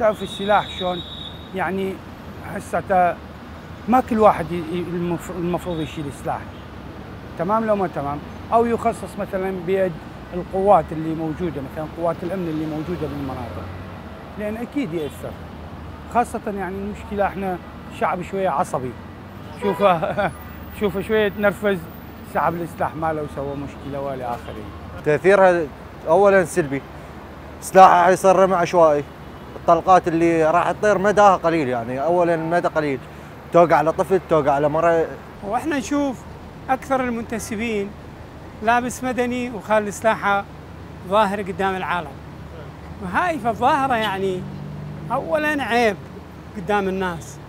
تعرف السلاح شلون يعني هسه ما كل واحد المفروض يشيل سلاح، تمام لو ما تمام، او يخصص مثلا بيد القوات اللي موجوده، مثلا قوات الامن اللي موجوده بالمناطق، لان اكيد ياثر، خاصه يعني المشكله احنا شعب شويه عصبي، شوفه شويه تنرفز سحب السلاح ماله وسوى مشكله والى اخره. تاثيرها اولا سلبي، سلاحها حيصير رمي عشوائي، الطلقات اللي راح تطير مداها قليل، يعني اولا المدى قليل، توقع على طفل توقع على مرأة. واحنا نشوف اكثر المنتسبين لابس مدني وخالي سلاحه ظاهر قدام العالم، وهاي فالظاهره يعني اولا عيب قدام الناس،